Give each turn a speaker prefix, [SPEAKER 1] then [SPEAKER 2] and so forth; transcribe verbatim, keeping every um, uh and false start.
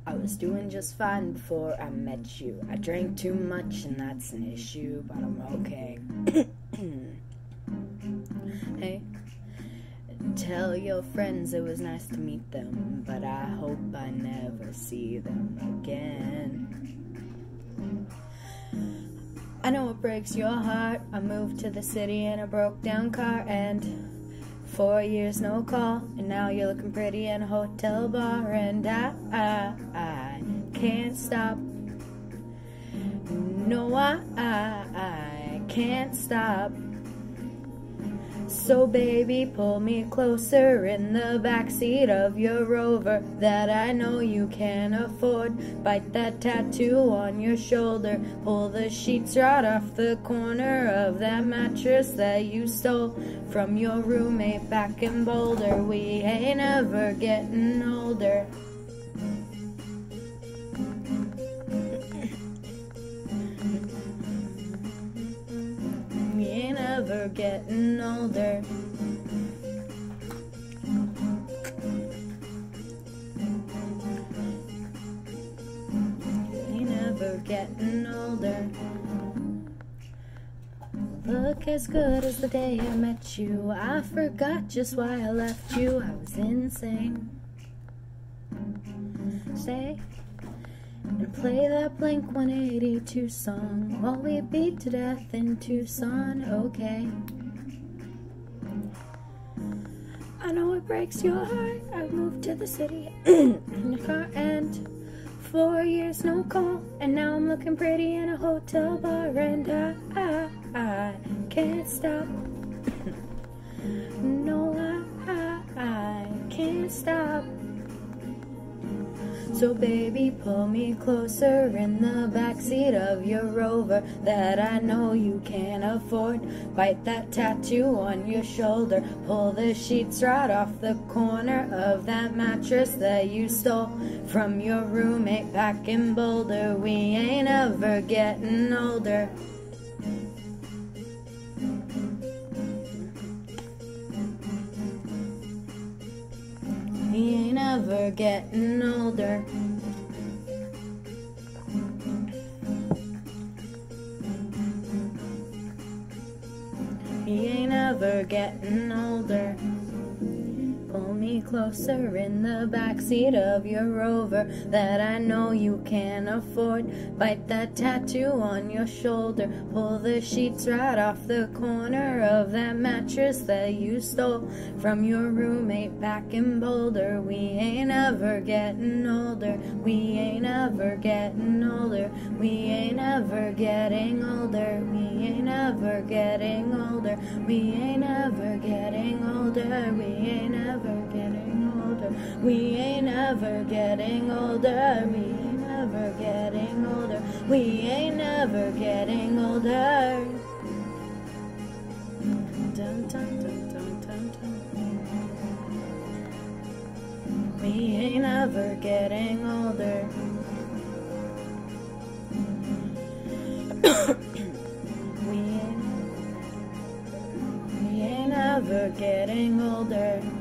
[SPEAKER 1] I was doing just fine before I met you. I drank too much and that's an issue, but I'm okay. Hey, tell your friends it was nice to meet them, but I hope I never see them again. I know it breaks your heart. I moved to the city in a broke down car, and four years no call, and now you're looking pretty in a hotel bar, and I, I, I can't stop. No, I, I, I can't stop. So baby, pull me closer in the backseat of your Rover that I know you can afford. Bite that tattoo on your shoulder. Pull the sheets right off the corner of that mattress that you stole from your roommate back in Boulder. We ain't ever getting older. We ain't ever getting older. We ain't ever getting older. Look as good as the day I met you. I forgot just why I left you. I was insane. Stay and play that Blink one eighty-two song while we beat to death in Tucson, okay? I know it breaks your heart. I moved to the city in a car, and four years no call, and now I'm looking pretty in a hotel bar, and I, I, I can't stop. No, I, I, I can't stop. So baby, pull me closer in the backseat of your Rover that I know you can afford. Bite that tattoo on your shoulder. Pull the sheets right off the corner of that mattress that you stole from your roommate back in Boulder. We ain't ever getting older. We ain't ever getting older. We ain't ever getting older. Pull me closer in the backseat of your Rover that I know you can afford. Bite that tattoo on your shoulder. Pull the sheets right off the corner of that mattress that you stole from your roommate back in Boulder. We ain't ever getting older. We ain't ever getting older. We ain't ever getting older. We ain't ever getting older. We ain't ever getting older. We ain't ever getting older. We ain't ever getting older. We ain't ever getting older. We ain't ever getting older. Dun, dun, dun, dun, dun, dun. We ain't ever getting older. we ain't, we ain't ever getting older.